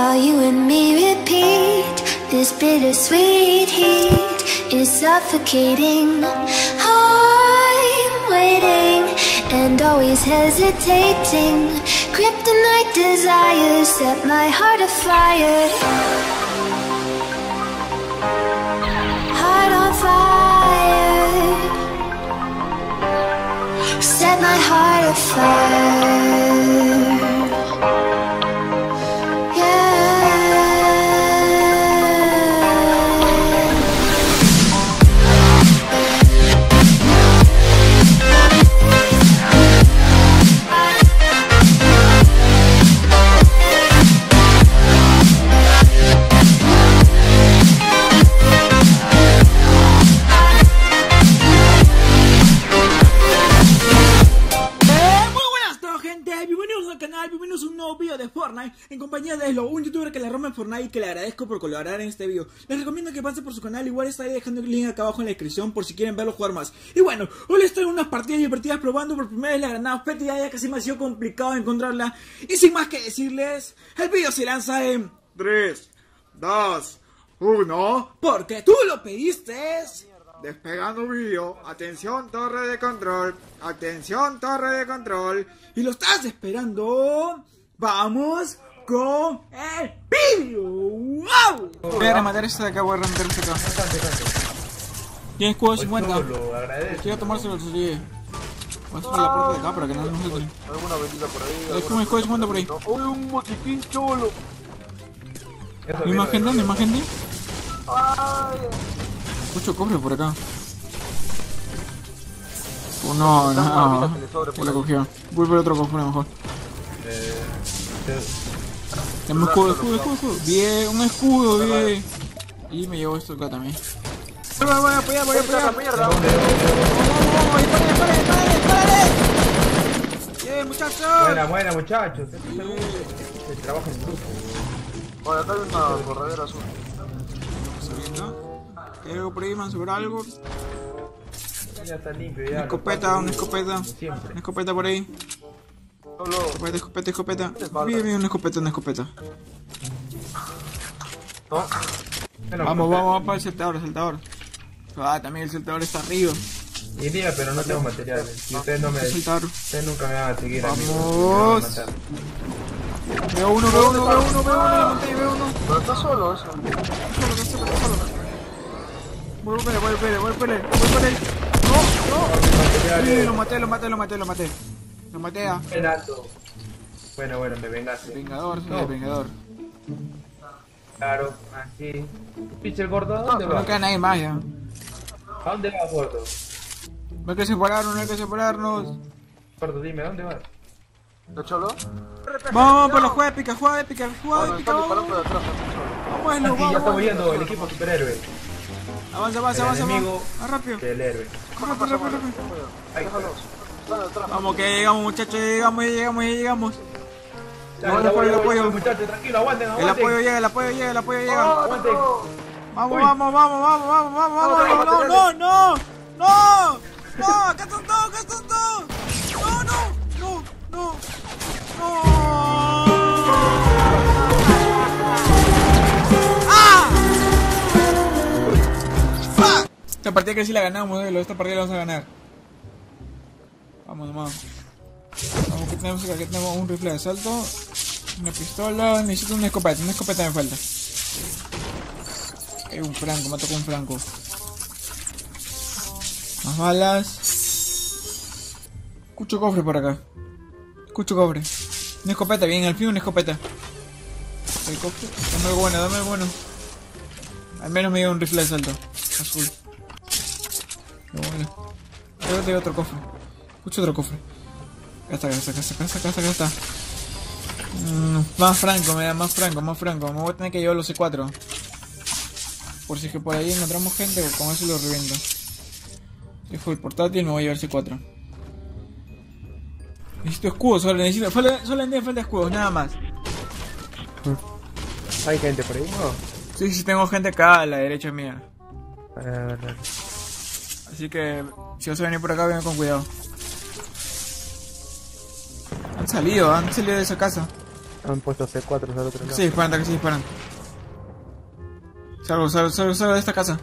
while you and me repeat. This bittersweet heat is suffocating. I'm waiting and always hesitating. Kryptonite desires set my heart afire. Heart on fire. Set my heart afire. Bienvenidos a un nuevo video de Fortnite en compañía de Slow, un youtuber que la rompe en Fortnite y que le agradezco por colaborar en este video. Les recomiendo que pasen por su canal, igual estaré dejando el link acá abajo en la descripción por si quieren verlo jugar más. Y bueno, hoy les traigo unas partidas divertidas probando por primera vez la granada fétida, ya que se me ha sido complicado encontrarla. Y sin más que decirles, el video se lanza en 3, 2, 1, porque tú lo pediste. Despegando vídeo, atención torre de control, atención torre de control. Y lo estás esperando. Vamos con el vídeo. ¡Wow! Voy a rematar esto de acá, voy a rematar esto de acá. Tiene escudo 50. Quiero tomárselo al suyo. Voy a cerrar la puerta de acá para que no nos entre. Alguna vendida por ahí. Hay como escudo 50 por ahí. ¡Uy, un motiquín cholo! ¿Hay más gente? ¿Hay más gente? ¡Ay! Mucho cofre por acá. No, no, que lo cogió. Voy por otro cofre mejor. Tenemos escudo. Bien, un escudo, bien. Y me llevo esto acá también. Voy a apoyar. Vamos, bien, muchachos. Buena, muchachos. Se trabaja en grupo. Bueno, acá hay una corredera azul. ¿Hay algo por ahí, man? ¿Sobre algo? Ya está limpio, ya. Una escopeta. Una escopeta por ahí. Solo. Escopeta. Bien, una escopeta. ¿No? Vamos para el saltador. También el saltador está arriba. Iría, pero no tengo materiales. Si ustedes no me... Ustedes nunca me van a seguir. Vamos. Veo uno. Pero está solo eso. Voy por él. No. Lo maté. Lo maté a... Bueno, me vengaste. Vengador. Claro, así. Piche el gordo, ¿a dónde va? No queda nadie más ya. ¿A dónde va, gordo? No hay que separarnos. Gordo, dime, ¿a dónde vas? ¿De cholo? Vamos por la juega épica. Bueno, está disparando de atrás, Vamos. Aquí ya estamos yendo, el equipo superhéroe. Avanza. El enemigo Rápido. del héroe. Rápido. Déjalos. Están detrás. Vamos, que llegamos, muchachos. Llegamos. Dale, el apoyo. Muchachos, tranquilo, aguanten. El apoyo llega. Aguanten. Vamos. No. Acá están todos. No. ¡Ah! ¡Fuck! Esta partida que sí la ganamos, esta partida la vamos a ganar. Vamos, que tenemos acá, tenemos un rifle de asalto, una pistola, necesito una escopeta me falta. Un franco, me tocó un franco. Más balas. Escucho cofre por acá. Una escopeta, bien, al fin una escopeta. El cofre, dame algo bueno. Al menos me dio un rifle de asalto azul. Bueno. Tengo otro cofre. Escucho otro cofre. Acá está. Más franco, me da más franco. Me voy a tener que llevar los C4. Por si es que por ahí encontramos gente, con eso lo reviento. Dejo el portátil y me voy a llevar C4. Necesito escudos, solo en día falta escudos, nada más. ¿Hay gente por ahí? No. Sí, tengo gente acá a la derecha mía. A ver. Así que si vas a venir por acá, ven con cuidado. Han salido de esa casa. Han puesto C4 al otro lado. Sí, disparan, que sí disparan. Salgo de esta casa.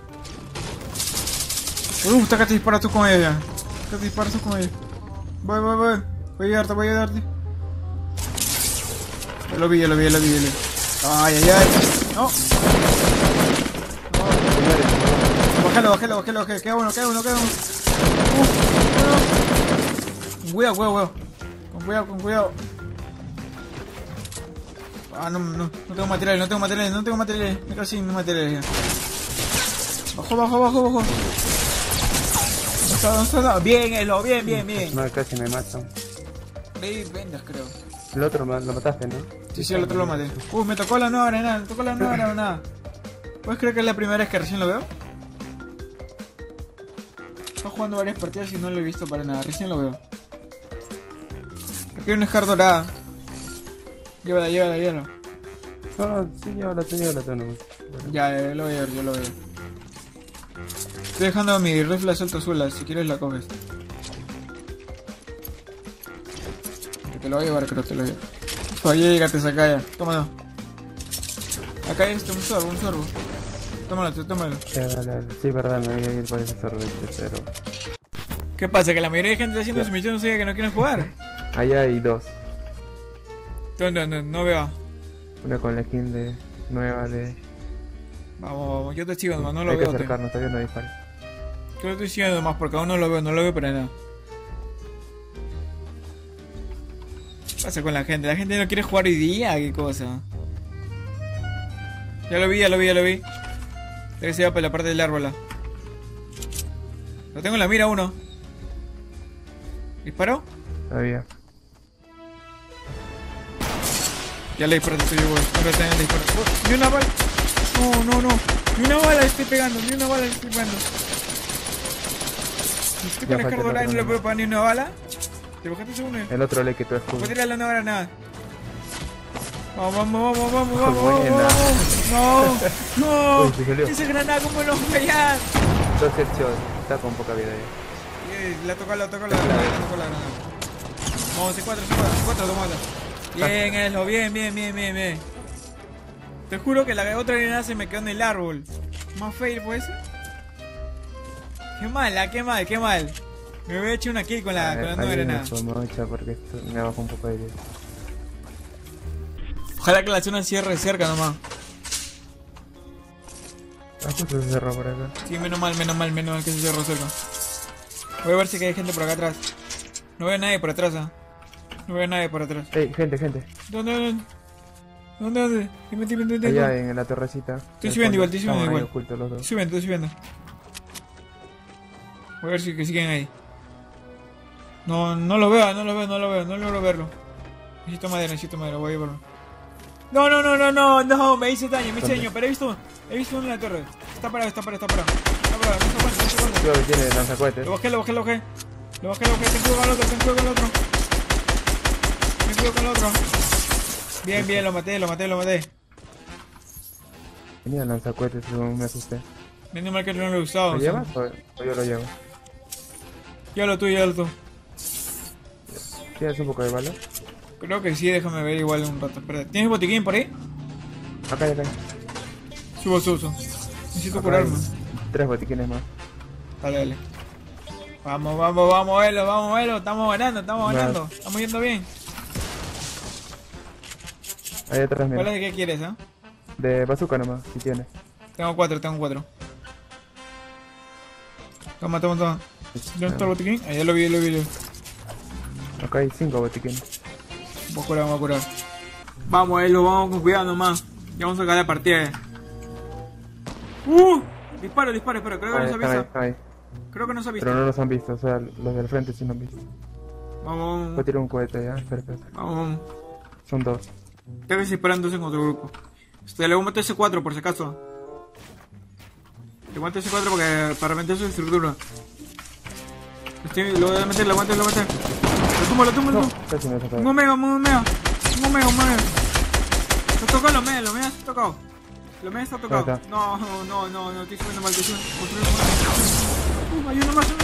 Acá te disparas tú con ella. Acá te disparas tú con ella. Voy. Voy a ayudarte. Ya lo vi. Ay. No. Bájalo. Queda uno. Con cuidado. Ah, no tengo materiales. Me quedo sin materiales. Bajo. ¿Dónde está? Bien, Elo, bien. No, casi me matan. Ahí vendas, creo. El otro lo mataste, ¿no? Sí, el otro lo maté. Me tocó la nueva granada. ¿Puedes creer que es la primera vez que recién lo veo? Estoy jugando varias partidas y no lo he visto para nada, recién lo veo. Aquí hay una Scar dorada. Llévala. No, sí, llévala tú nomás. Ya, lo voy a ver, yo lo veo. Estoy dejando mi rifle de salto azul, si quieres la coges. Que te lo voy a llevar, creo, te lo voy a llevar. Oye, llegate, saca ya. Tómalo. Acá hay un sorbo. Tómalo. Dale. Sí, verdad, me voy a ir por ese sorbete, pero... ¿Qué pasa? ¿Que la mayoría de gente está haciendo su misión no sigue que no quieren jugar? Allá hay dos. ¿Dónde? No veo. Una con la skin de... nueva de... Vamos, yo te sigo nomás, no lo hay veo. que acercarnos, todavía no dispares. Yo lo estoy siguiendo nomás porque aún no lo veo para nada. ¿Qué pasa con la gente? La gente no quiere jugar hoy día, qué cosa. Ya lo vi. Debe ser para la parte del árbol. Lo tengo en la mira uno. ¿Disparó? Todavía. Ya le disparé, estoy yo, güey. Ahora está en el disparo. Ni una bala. No. Ni una bala le estoy pegando. Si estoy con el cardo y no le puedo pegar ni una bala. ¿Te bajaste segundo? El otro le quitó escudo. Voy a tirarle una granada. Vamos. No. Uy, se salió. Esa granada, ¿cómo lo fallar? Dos secciones. Está con poca vida ya. La tocó la granada. Vamos, C4, tomala. Bien, Eslo, bien. Te juro que la otra granada se me quedó en el árbol. Más fail fue ese. Qué mal. Me hubiera hecho una kill con la nueva granada. Porque esto me bajó un poco de vida. Ojalá que la zona cierre cerca nomás. Justo se cerró por acá. Sí, menos mal que se cerró cerca. Voy a ver si hay gente por acá atrás. No veo a nadie por atrás, Ey, gente. ¿Dónde? Dime. Allá en la terracita. Estoy subiendo igual. Ocultos los dos. Estoy subiendo. Voy a ver si que siguen ahí. No lo veo, no logro verlo. Necesito madera, voy a llevarlo. No, me hice daño, pero he visto uno en la torre. Está parado. Creo que tiene lanzacohetes. Lo bajé. Ten cuidado con el otro. Bien, lo maté. Tenía lanzacohetes, me asusté. Menos mal que no lo he usado. ¿Lo llevas o yo lo llevo? Llévalo tú. ¿Tienes un poco de bala? Creo que sí, déjame ver igual un rato. Espera, ¿tienes botiquín por ahí? Acá. Subo. Necesito Acá curarme. 3 botiquines más. Dale. Vamos, Elo. Estamos ganando. Estamos yendo bien. Ahí atrás, mira. ¿Cuál es de qué quieres, De bazooka nomás, si tienes. Tengo 4. Toma. ¿Dónde está el botiquín? Ahí ya lo vi. Acá hay 5 botiquines. Vamos a curar. Vamos, Elo, vamos con cuidado nomás. Ya vamos a sacar la partida. Disparo, espera, creo que nos ha visto. Ahí. Creo que nos ha visto. Pero no nos han visto, o sea, los del frente sí nos han visto. Vamos. Voy a tirar un cohete ya, espera. Vamos. Son 2. Tengo que disparar entonces en otro grupo. Le voy a meter C4 por si acaso. Le voy a meter C4 porque para meter su estructura. Lo voy a meter. Lo tumbo. No, casi me tocó. Un omega. Se tocó los medios, se ha tocado. Los medios está tocado. No, estoy subiendo mal, hay uno más.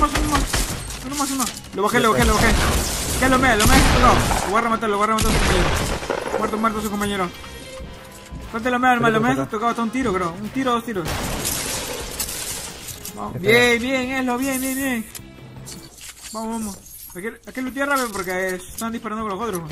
Lo bajé. ¿Qué es los medios? Lo voy a rematar. Muerto su compañero. ¿Cuánto la me ha tocado hasta un tiro, creo. Un tiro, 2 tiros. Vamos. Bien, Eslo, bien. Vamos. Hay que lootear rápido porque están disparando con los otros.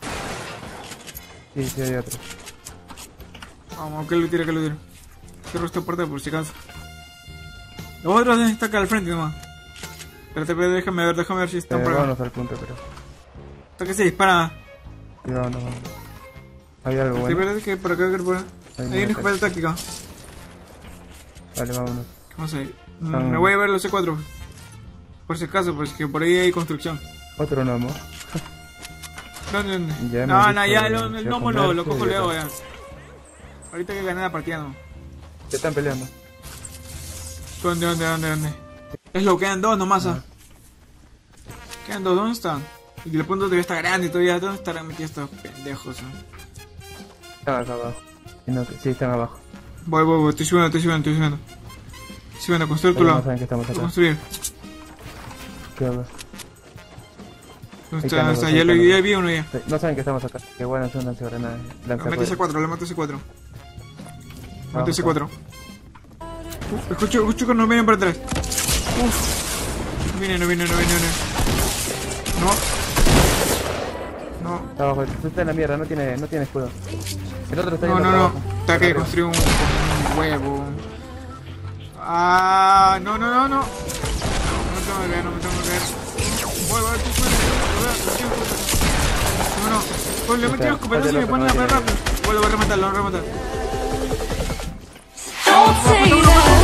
Sí, hay otro. Vamos, hay que lootear. Cierro esta puerta por si acaso. Los otros están acá al frente nomás. Espérate, déjame ver si están por acá. Vámonos al punto, pero... Hasta que se dispara. Sí, vámonos. Hay algo bueno. Espérate que por acá, Hay una escopeta táctica. Vale, vámonos. Vamos a ir. Me voy a ver los C4. Por si acaso, pues que por ahí hay construcción. Otro gnomo. ¿Dónde? Ya Ya el gnomo lo cojo luego ya. Ahorita que gané la partida, no. Se están peleando. ¿Dónde? Es lo que quedan 2 nomás, Quedan 2, ¿dónde están? Y el punto todavía está grande todavía. ¿Dónde estarán metidos estos pendejos? Están acá abajo. Sí, están abajo. Voy, estoy subiendo. Sí, bueno, construir tu No lado. saben que estamos acá. Construir. ¿Qué hago? Ya vi uno ya. No saben que estamos acá. Qué bueno son lanzagranadas. Le mato C4. Mato C4. Escucho que nos vienen para atrás. No viene. No. Está abajo. Está en la mierda. No tiene escudo. El otro está yendo No. abajo. Está que construir un huevo. No. No me tengo que caer. Voy, tú. Pues le metí los escopetazos y me ponen a pegar rápido. Voy a rematarlo. Don't say that.